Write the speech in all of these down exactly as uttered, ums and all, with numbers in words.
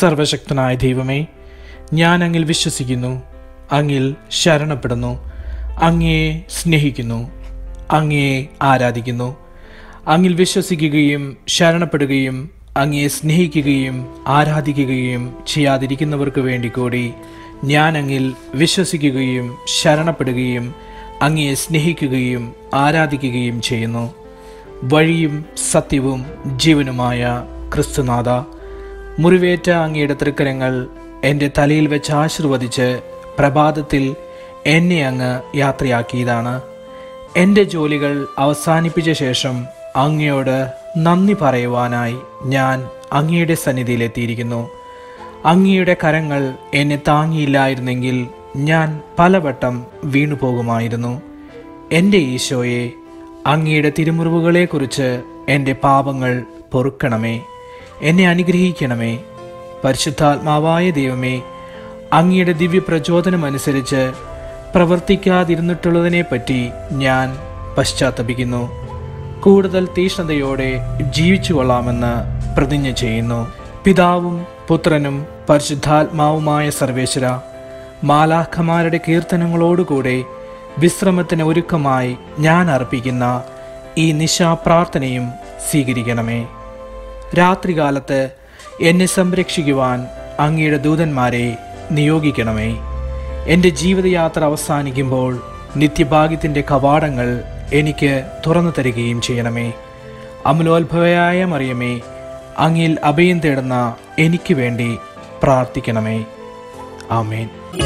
സർവശക്തനായ ദൈവമേ, ഞാൻ അങ്ങിൽ വിശ്വസിക്കുന്നു, അങ്ങിൽ ശരണപ്പെടുന്നു, അങ്ങയെ സ്നേഹിക്കുന്നു, അങ്ങയെ ആരാധിക്കുന്നു. അങ്ങിൽ വിശ്വസിക്കുകയും ശരണപ്പെടുകയും അങ്ങയെ സ്നേഹിക്കുകയും ആരാധിക്കുകയും ചെയ്യാതിരിക്കുന്നവർക്ക് വേണ്ടി കൂടി ഞാൻ അങ്ങിൽ വിശ്വസിക്കുകയും ശരണപ്പെടുകയും അങ്ങയെ സ്നേഹിക്കുകയും ആരാധിക്കുകയും ചെയ്യുന്നു. വഴിയും സത്യവും ജീവനുമായ ക്രിസ്തുനാഥ, മുറിവേറ്റ അങ്ങയുടെ തൃക്കരങ്ങൾ എൻ്റെ തലയിൽ വെച്ച് ആശീർവദിച്ച് പ്രഭാതത്തിൽ എന്നെ അങ്ങ് യാത്രയാക്കിയതാണ്. എൻ്റെ ജോലികൾ അവസാനിപ്പിച്ച ശേഷം അങ്ങയോട് നന്ദി പറയുവാനായി ഞാൻ അങ്ങയുടെ സന്നിധിയിലെത്തിയിരിക്കുന്നു. അങ്ങയുടെ കരങ്ങൾ എന്നെ താങ്ങിയില്ലായിരുന്നെങ്കിൽ ഞാൻ പലവട്ടം വീണുപോകുമായിരുന്നു. എൻ്റെ ഈശോയെ, അങ്ങയുടെ തിരുമുറിവുകളെക്കുറിച്ച് എൻ്റെ പാപങ്ങൾ പൊറുക്കണമേ, എന്നെ അനുഗ്രഹിക്കണമേ. പരിശുദ്ധാത്മാവായ ദൈവമേ, അങ്ങയുടെ ദിവ്യപ്രചോദനമനുസരിച്ച് പ്രവർത്തിക്കാതിരുന്നിട്ടുള്ളതിനെപ്പറ്റി ഞാൻ പശ്ചാത്തപിക്കുന്നു. കൂടുതൽ തീഷ്ണതയോടെ ജീവിച്ചു കൊള്ളാമെന്ന് പ്രതിജ്ഞ ചെയ്യുന്നു. പിതാവും പുത്രനും പരിശുദ്ധാത്മാവുമായ സർവേശ്വര, മാലാഖമാരുടെ കീർത്തനങ്ങളോടുകൂടെ വിശ്രമത്തിന് ഒരുക്കമായി ഞാൻ അർപ്പിക്കുന്ന ഈ നിശാപ്രാർത്ഥനയും സ്വീകരിക്കണമേ. രാത്രികാലത്ത് എന്നെ സംരക്ഷിക്കുവാൻ അങ്ങയുടെ ദൂതന്മാരെ നിയോഗിക്കണമേ. എൻ്റെ ജീവിതയാത്ര അവസാനിക്കുമ്പോൾ നിത്യഭാഗ്യത്തിൻ്റെ കവാടങ്ങൾ എനിക്ക് തുറന്നു തരികയും ചെയ്യണമേ. അമലോത്ഭവയായ മറിയമേ, അങ്ങിൽ അഭയം തേടുന്ന എനിക്ക് വേണ്ടി പ്രാർത്ഥിക്കണമേ. ആമേൻ.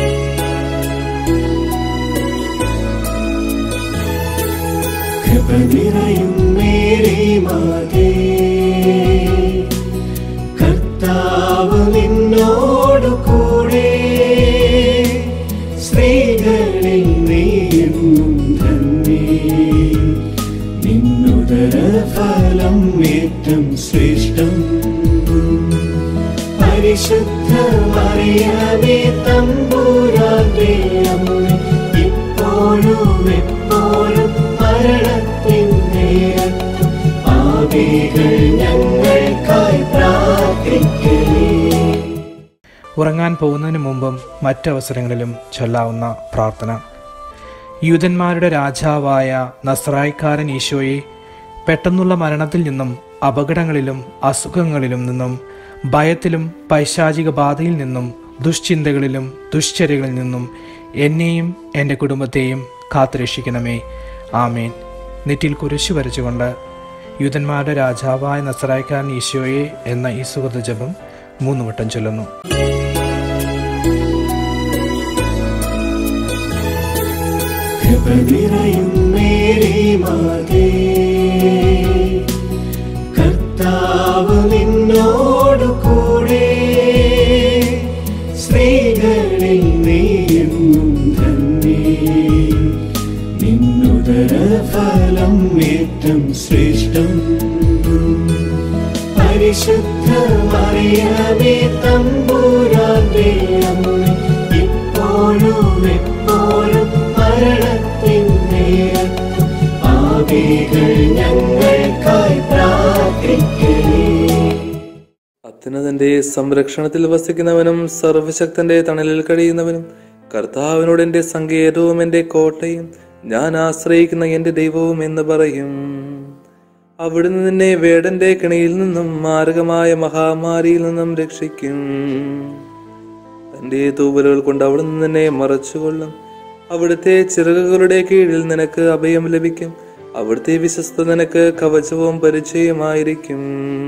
കർത്താവ് നിന്നോടു കൂടെ, സ്ത്രീകളിൽ നീയും ധന്യേ, നിന്നുദര ഫലം ഏറ്റം ശ്രേഷ്ഠം. പരിശുദ്ധ മറിയമേ തമ്പുരാന്റെ അമ്മേ, ഇപ്പോഴും എപ്പോഴും മരണത്തിൻ നേരത്തും പാപികൾ ഞങ്ങൾക്കായി പ്രാർത്ഥിക്കണേ. ഉറങ്ങാൻ പോകുന്നതിന് മുമ്പും മറ്റവസരങ്ങളിലും ചൊല്ലാവുന്ന പ്രാർത്ഥന. യൂദന്മാരുടെ രാജാവായ നസ്രായിക്കാരൻ ഈശോയെ, പെട്ടെന്നുള്ള മരണത്തിൽ നിന്നും അപകടങ്ങളിലും അസുഖങ്ങളിലും നിന്നും ഭയത്തിലും പൈശാചിക ബാധയിൽ നിന്നും ദുശ്ചിന്തകളിലും ദുശ്ചര്യകളിൽ നിന്നും എന്നെയും എൻ്റെ കുടുംബത്തെയും കാത്തുരക്ഷിക്കണമേ. ആമേൻ. നെറ്റിൽ കുരിശു വരച്ചുകൊണ്ട് യൂദന്മാരുടെ രാജാവായ നസ്രായിക്കാരൻ ഈശോയെ എന്ന ഈ സുഹൃത ജപം മൂന്ന് വട്ടം ചൊല്ലുന്നു. കർത്താവ് നിന്നോടു കൂടെ, സ്ത്രീകളിൽ നീയും ധന്യേ, നിന്നുദര ഫലം ഏറ്റം ശ്രേഷ്ഠം. പരിശുദ്ധ മറിയമേ തമ്പുരാന്റെ അമ്മേ, ഇപ്പോഴും എപ്പോഴും മരണത്തിൻ നേരത്തും പാപികൾ ഞങ്ങൾക്കായി പ്രാർത്ഥിക്കണേ. അത്യുന്നതന്റെ സംരക്ഷണത്തിൽ വസിക്കുന്നവനും സർവശക്തന്റെ തണലിൽ കഴിയുന്നവനും കർത്താവിനോട് എന്റെ സങ്കേതവും എന്റെ കോട്ടയും ഞാൻ ആശ്രയിക്കുന്ന എന്റെ ദൈവവും എന്ന് പറയും. അവിടുന്ന് നിന്നെ വേടന്റെ കെണിയിൽ നിന്നും മാരകമായ മഹാമാരിയിൽ നിന്നും രക്ഷിക്കും. തന്റെ തൂവലുകൾ കൊണ്ട് അവിടുന്ന് നിന്നെ മറച്ചുകൊള്ളും. അവിടുത്തെ ചിറകുകളുടെ കീഴിൽ നിനക്ക് അഭയം ലഭിക്കും. അവിടുത്തെ വിശ്വസ്ത നിനക്ക് കവചവും പരിചയമായിരിക്കും.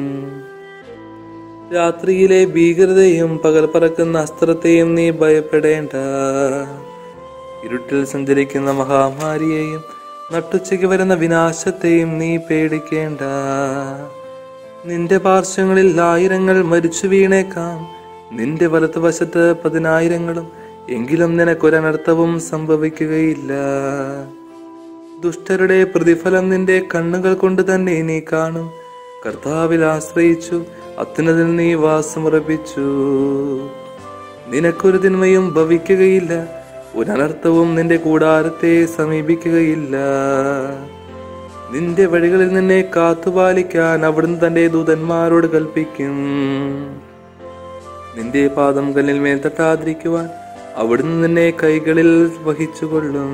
രാത്രിയിലെ ഭീകരതയും പകൽ പറക്കുന്ന അസ്ത്രത്തെയും നീ ഭയപ്പെടേണ്ട. ഇരുട്ടിൽ സഞ്ചരിക്കുന്ന മഹാമാരിയെയും നട്ടുച്ചയ്ക്ക് വരുന്ന വിനാശത്തെയും നീ പേടിക്കേണ്ട. നിന്റെ പാർശ്വങ്ങളിൽ ആയിരങ്ങൾ മരിച്ചു വീണേക്കാം, നിന്റെ വലതുവശത്ത് പതിനായിരങ്ങളും, എങ്കിലും നിനക്കൊരനർത്ഥവും സംഭവിക്കുകയില്ല. ദുഷ്ടരുടെ പ്രതിഫലം നിന്റെ കണ്ണുകൾ കൊണ്ട് തന്നെ നീ കാണും. കർത്താവിൽ ആശ്രയിച്ചു അത്യുന്നതിൽ നീ വാസമുറപ്പിച്ചു. നിനക്കൊരു തിന്മയും ഭവിക്കുകയില്ല, ഒരനർത്ഥവും നിന്റെ കൂടാരത്തെ സമീപിക്കുകയില്ല. നിന്റെ വഴികളിൽ നിന്നെ കാത്തുപാലിക്കാൻ അവിടുന്ന് തന്റെ ദൂതന്മാരോട് കൽപ്പിക്കും. നിന്റെ പാദം കല്ലിൽ മേൽ തട്ടാതിരിക്കുവാൻ അവിടുന്ന് നിന്നെ കൈകളിൽ വഹിച്ചുകൊള്ളും.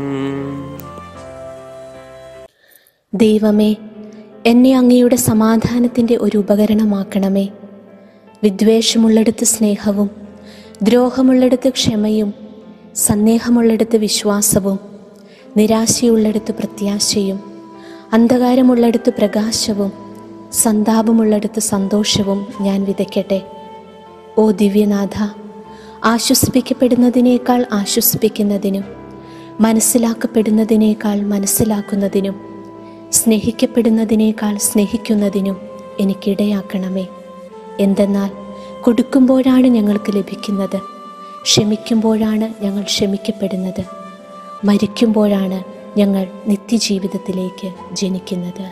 ദൈവമേ, എന്നെ അങ്ങയുടെ സമാധാനത്തിൻ്റെ ഒരു ഉപകരണമാക്കണമേ. വിദ്വേഷമുള്ളിടത്ത് സ്നേഹവും, ദ്രോഹമുള്ളിടത്ത് ക്ഷമയും, സന്ദേഹമുള്ളിടത്ത് വിശ്വാസവും, നിരാശയുള്ളിടത്ത് പ്രത്യാശയും, അന്ധകാരമുള്ളിടത്ത് പ്രകാശവും, സന്താപമുള്ളിടത്ത് സന്തോഷവും ഞാൻ വിതയ്ക്കട്ടെ. ഓ ദിവ്യനാഥ, ആശ്വസിപ്പിക്കപ്പെടുന്നതിനേക്കാൾ ആശ്വസിപ്പിക്കുന്നതിനും, മനസ്സിലാക്കപ്പെടുന്നതിനേക്കാൾ മനസ്സിലാക്കുന്നതിനും, സ്നേഹിക്കപ്പെടുന്നതിനേക്കാൾ സ്നേഹിക്കുന്നതിനും എനിക്കിടയാക്കണമേ. എന്തെന്നാൽ കൊടുക്കുമ്പോഴാണ് ഞങ്ങൾക്ക് ലഭിക്കുന്നത്, ക്ഷമിക്കുമ്പോഴാണ് ഞങ്ങൾ ക്ഷമിക്കപ്പെടുന്നത്, മരിക്കുമ്പോഴാണ് ഞങ്ങൾ നിത്യജീവിതത്തിലേക്ക് ജനിക്കുന്നത്.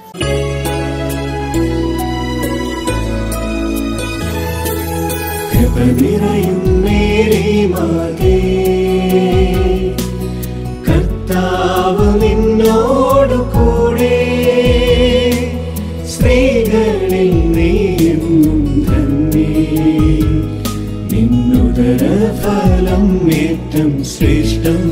കർത്താവ് നിന്നോടു കൂടെ, സ്ത്രീകളിൽ നീയും ധന്യേ, നിന്നുദര ഫലം ഏറ്റവും ശ്രേഷ്ഠം.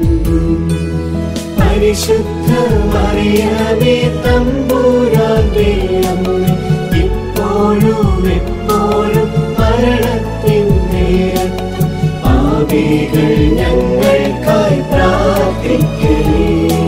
പരിശുദ്ധ മറിയമേ തമ്പുരാന്റെ അമ്മേ, ഇപ്പോഴും എപ്പോഴും മരണത്തിൻ നേരത്തും പാപികൾ ഞങ്ങൾക്കായി പ്രാർത്ഥിക്കണേ.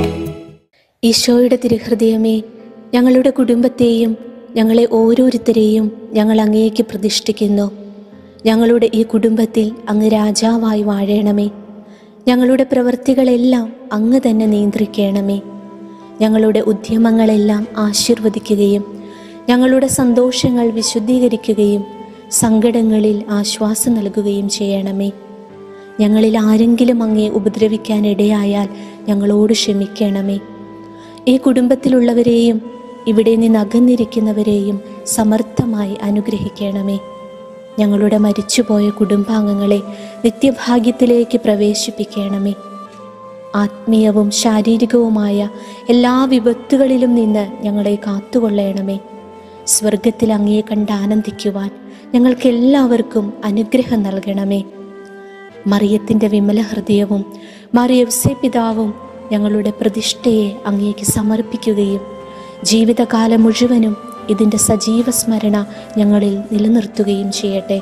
ഈശോയുടെ തിരുഹൃദയമേ, ഞങ്ങളുടെ കുടുംബത്തെയും ഞങ്ങളെ ഓരോരുത്തരെയും ഞങ്ങൾ അങ്ങേക്ക് പ്രതിഷ്ഠിക്കുന്നു. ഞങ്ങളുടെ ഈ കുടുംബത്തിൽ അങ്ങ് രാജാവായി വാഴണമേ. ഞങ്ങളുടെ പ്രവൃത്തികളെല്ലാം അങ്ങ് തന്നെ നിയന്ത്രിക്കണമേ. ഞങ്ങളുടെ ഉദ്യമങ്ങളെല്ലാം ആശീർവദിക്കുകയും ഞങ്ങളുടെ സന്തോഷങ്ങൾ വിശുദ്ധീകരിക്കുകയും സങ്കടങ്ങളിൽ ആശ്വാസം നൽകുകയും ചെയ്യണമേ. ഞങ്ങളിൽ ആരെങ്കിലും അങ്ങേ ഉപദ്രവിക്കാനിടയായാൽ ഞങ്ങളോട് ക്ഷമിക്കണമേ. ഈ കുടുംബത്തിലുള്ളവരെയും ഇവിടെ നിന്ന് അകന്നിരിക്കുന്നവരെയും സമർത്ഥമായി അനുഗ്രഹിക്കണമേ. ഞങ്ങളുടെ മരിച്ചുപോയ കുടുംബാംഗങ്ങളെ നിത്യഭാഗ്യത്തിലേക്ക് പ്രവേശിപ്പിക്കണമേ. ആത്മീയവും ശാരീരികവുമായ എല്ലാ വിപത്തുകളിലും നിന്ന് ഞങ്ങളെ കാത്തുകൊള്ളണമേ. സ്വർഗത്തിൽ അങ്ങയെ കണ്ട് ആനന്ദിക്കുവാൻ ഞങ്ങൾക്കെല്ലാവർക്കും അനുഗ്രഹം നൽകണമേ. മറിയത്തിൻ്റെ വിമല ഹൃദയവും മറിയവ്സേ പിതാവും ഞങ്ങളുടെ പ്രതിഷ്ഠയെ അങ്ങേക്ക് സമർപ്പിക്കുകയും ജീവിതകാലം മുഴുവനും ഇതിൻ്റെ സജീവ സ്മരണ ഞങ്ങളിൽ നിലനിർത്തുകയും ചെയ്യട്ടെ.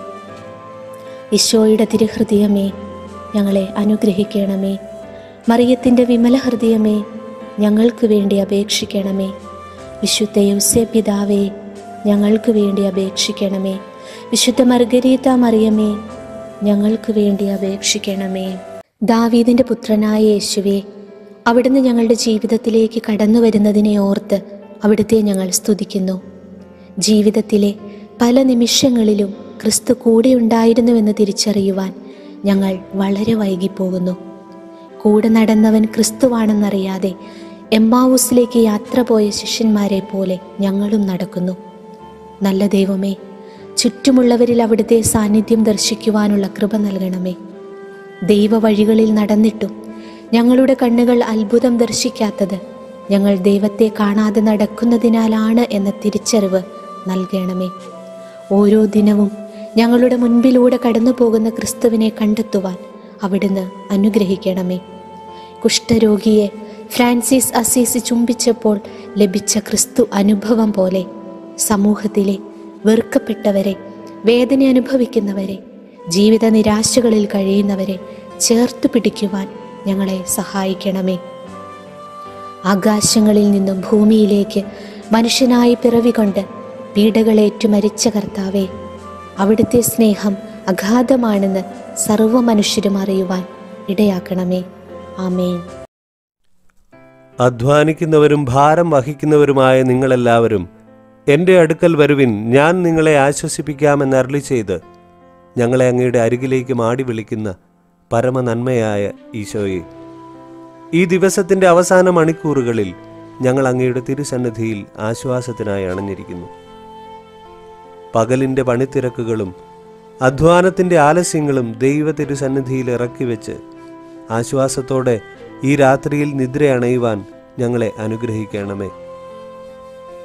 ഈശോയുടെ തിരുഹൃദയമേ, ഞങ്ങളെ അനുഗ്രഹിക്കണമേ. മറിയത്തിൻ്റെ വിമല ഹൃദയമേ, ഞങ്ങൾക്ക് വേണ്ടി അപേക്ഷിക്കണമേ. വിശുദ്ധ യൗസേ പിതാവേ, ഞങ്ങൾക്ക് വേണ്ടി അപേക്ഷിക്കണമേ. വിശുദ്ധ മർഗരീത മറിയമേ, ഞങ്ങൾക്ക് വേണ്ടി അപേക്ഷിക്കണമേ. ദാവീദിൻ്റെ പുത്രനായ യേശുവേ, അവിടുന്ന് ഞങ്ങളുടെ ജീവിതത്തിലേക്ക് കടന്നു വരുന്നതിനെ ഓർത്ത് അവിടുത്തെ ഞങ്ങൾ സ്തുതിക്കുന്നു. ജീവിതത്തിലെ പല നിമിഷങ്ങളിലും ക്രിസ്തു കൂടെ ഉണ്ടായിരുന്നുവെന്ന് തിരിച്ചറിയുവാൻ ഞങ്ങൾ വളരെ വൈകിപ്പോകുന്നു. കൂടെ നടന്നവൻ ക്രിസ്തുവാണെന്നറിയാതെ എമ്മാവൂസിലേക്ക് യാത്ര പോയ ശിഷ്യന്മാരെ പോലെ ഞങ്ങളും നടക്കുന്നു. നല്ല ദൈവമേ, ചുറ്റുമുള്ളവരിൽ അവിടുത്തെ സാന്നിധ്യം ദർശിക്കുവാനുള്ള കൃപ നൽകണമേ. ദൈവ വഴികളിൽ നടന്നിട്ടും ഞങ്ങളുടെ കണ്ണുകൾ അത്ഭുതം ദർശിക്കാത്തത് ഞങ്ങൾ ദൈവത്തെ കാണാതെ നടക്കുന്നതിനാലാണ് എന്ന തിരിച്ചറിവ് നൽകണമേ. ഓരോ ദിനവും ഞങ്ങളുടെ മുൻപിലൂടെ കടന്നു പോകുന്ന ക്രിസ്തുവിനെ കണ്ടെത്തുവാൻ അവിടുന്ന് അനുഗ്രഹിക്കണമേ. കുഷ്ഠരോഗിയെ ഫ്രാൻസിസ് അസീസി ചുംബിച്ചപ്പോൾ ലഭിച്ച ക്രിസ്തു അനുഭവം പോലെ സമൂഹത്തിലെ വെറുക്കപ്പെട്ടവരെ, വേദന അനുഭവിക്കുന്നവരെ, ജീവിത നിരാശകളിൽ കഴിയുന്നവരെ ചേർത്തു പിടിക്കുവാൻ ഞങ്ങളെ സഹായിക്കണമേ. ആകാശങ്ങളിൽ നിന്നും ഭൂമിയിലേക്ക് മനുഷ്യനായി പിറവികൊണ്ട് പീഡകളേറ്റു മരിച്ച കർത്താവേ, അവിടുത്തെ സ്നേഹം അഗാധമാണെന്ന് സർവ്വ മനുഷ്യരും അറിയുവാൻ ഇടയാക്കണമേ. ആമേൻ. അധ്വാനിക്കുന്നവരും ഭാരം വഹിക്കുന്നവരുമായ നിങ്ങളെല്ലാവരും എൻ്റെ അടുക്കൽ വരുവിൻ, ഞാൻ നിങ്ങളെ ആശ്വസിപ്പിക്കാമെന്ന് അരുളി ചെയ്ത് ഞങ്ങളെ അങ്ങയുടെ അരികിലേക്ക് മാടി വിളിക്കുന്ന പരമനന്മയായ ഈശോയെ, ഈ ദിവസത്തിൻ്റെ അവസാന മണിക്കൂറുകളിൽ ഞങ്ങൾ അങ്ങയുടെ തിരുസന്നിധിയിൽ ആശ്വാസത്തിനായി അണഞ്ഞിരിക്കുന്നു. പകലിൻ്റെ പണിത്തിരക്കുകളും അധ്വാനത്തിൻ്റെ ആലസ്യങ്ങളും ദൈവ തിരുസന്നിധിയിൽ ഇറക്കി വെച്ച് ആശ്വാസത്തോടെ ഈ രാത്രിയിൽ നിദ്രയണയുവാൻ ഞങ്ങളെ അനുഗ്രഹിക്കണമേ.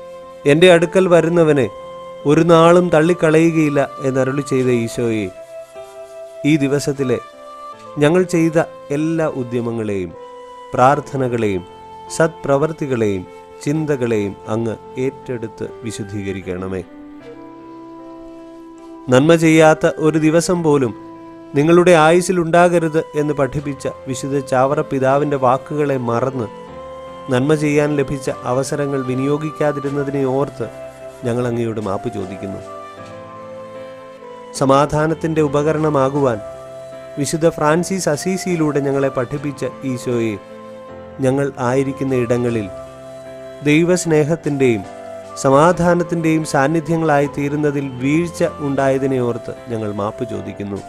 എൻ്റെ അടുക്കൽ വരുന്നവനെ ഒരു നാളും തള്ളിക്കളയുകയില്ല എന്നരുളി ചെയ്ത ഈശോയെ, ഈ ദിവസത്തിലെ ഞങ്ങൾ ചെയ്ത എല്ലാ ഉദ്യമങ്ങളെയും പ്രാർത്ഥനകളെയും സത്പ്രവർത്തികളെയും ചിന്തകളെയും അങ്ങ് ഏറ്റെടുത്ത് വിശുദ്ധീകരിക്കണമേ. നന്മ ചെയ്യാത്ത ഒരു ദിവസം പോലും നിങ്ങളുടെ ആയുസ്സിലുണ്ടാകരുത് എന്ന് പഠിപ്പിച്ച വിശുദ്ധ ചാവറ പിതാവിൻ്റെ വാക്കുകളെ മറന്ന് നന്മ ചെയ്യാൻ ലഭിച്ച അവസരങ്ങൾ വിനിയോഗിക്കാതിരുന്നതിനെ ഓർത്ത് ഞങ്ങൾ അങ്ങയോട് മാപ്പ് ചോദിക്കുന്നു. സമാധാനത്തിൻ്റെ ഉപകരണമാകുവാൻ വിശുദ്ധ ഫ്രാൻസിസ് അസീസിയിലൂടെ ഞങ്ങളെ പഠിപ്പിച്ച ഈശോയെ, ഞങ്ങൾ ആയിരിക്കുന്ന ഇടങ്ങളിൽ ദൈവസ്നേഹത്തിൻ്റെയും സമാധാനത്തിൻ്റെയും സാന്നിധ്യങ്ങളായി തീരുന്നതിൽ വീഴ്ച ഉണ്ടായതിനെ ഓർത്ത് ഞങ്ങൾ മാപ്പ് ചോദിക്കുന്നു.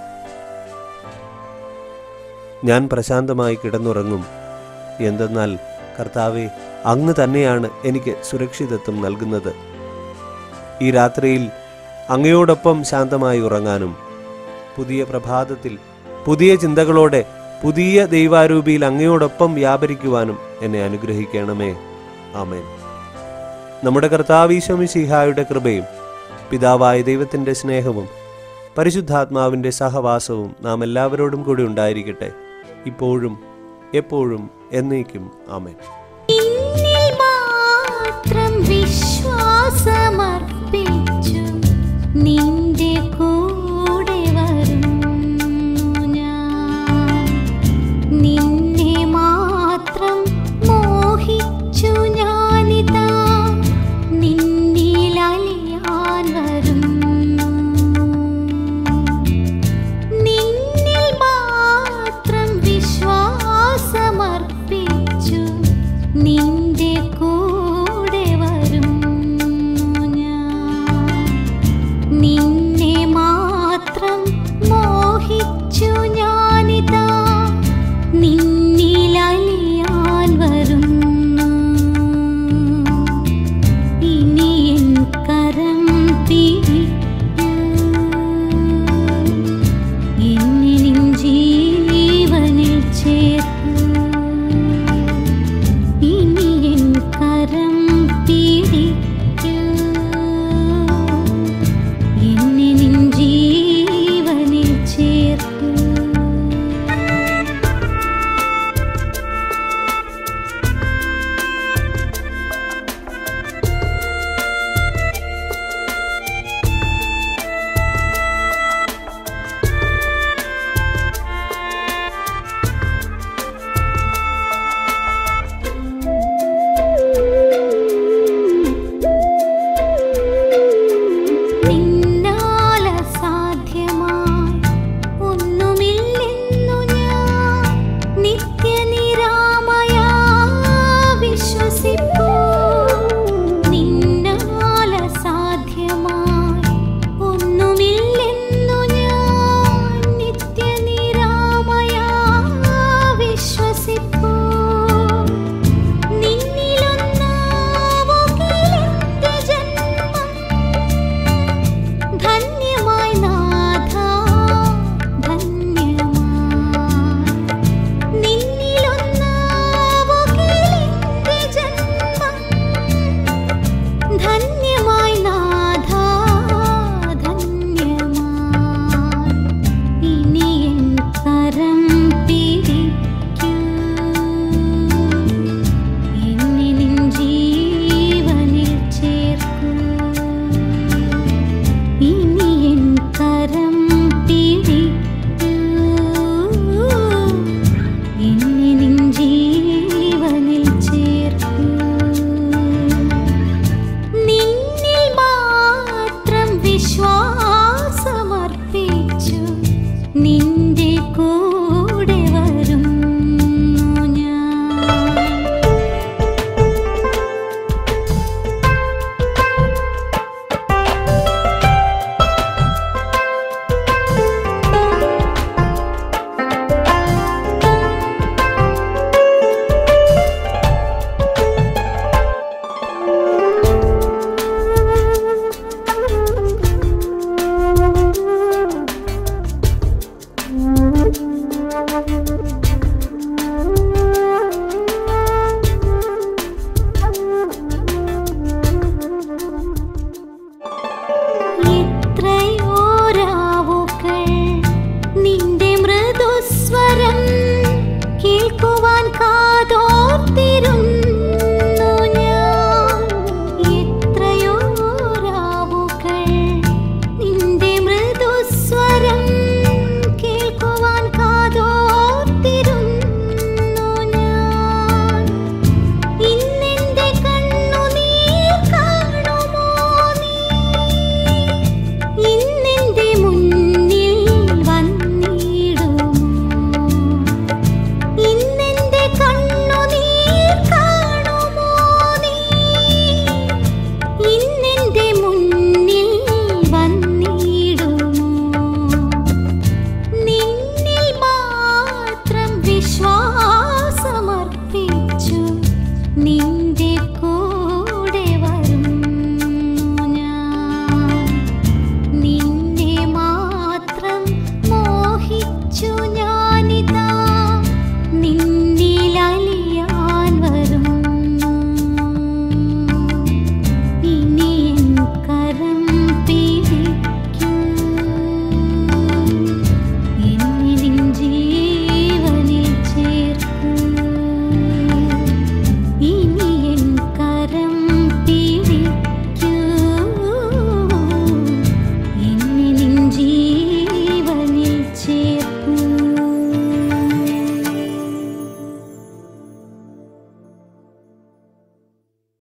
ഞാൻ പ്രശാന്തമായി കിടന്നുറങ്ങും, എന്തെന്നാൽ കർത്താവെ, അങ്ങ് തന്നെയാണ് എനിക്ക് സുരക്ഷിതത്വം നൽകുന്നത്. ഈ രാത്രിയിൽ അങ്ങയോടൊപ്പം ശാന്തമായി ഉറങ്ങാനും പുതിയ പ്രഭാതത്തിൽ പുതിയ ചിന്തകളോടെ പുതിയ ദൈവാരൂപിയിൽ അങ്ങയോടൊപ്പം വ്യാപരിക്കുവാനും എന്നെ അനുഗ്രഹിക്കണമേ. ആമേൻ. നമ്മുടെ കർത്താവ് ഈശോ മിശിഹായുടെ കൃപയും പിതാവായ ദൈവത്തിൻ്റെ സ്നേഹവും പരിശുദ്ധാത്മാവിൻ്റെ സഹവാസവും നാം എല്ലാവരോടും കൂടി ഉണ്ടായിരിക്കട്ടെ, ഇപ്പോഴും എപ്പോഴും എന്നേക്കും. ആമേൻ. വിശ്വാസമർപ്പിച്ചു നിന്റെ കൂടെ വരുന്നു ഞാൻ, നിന്നെ മാത്രം മോഹിച്ചു ഞാനിതാ നിന്നിൽ അലിയാൻ വരുന്നു, നിന്നിൽ മാത്രം വിശ്വാസമർപ്പിച്ചു നിന്റെ കൂടെ വരുന്നു ഞാൻ, നിന്നെ മാത്രം മോഹിച്ചു ഞാനിതാ നിന്നിൽ അലിയാൻ വരുന്നു. ഇനി എൻ കരം പിടിക്കൂ, എന്നെ നിൻ ജീവനിൽ ചേർക്കൂ. ഇനി എൻ കരം പിടിക്കൂ, എന്നെ നിൻ ജീവനിൽ ചേർക്കൂ. നിൻ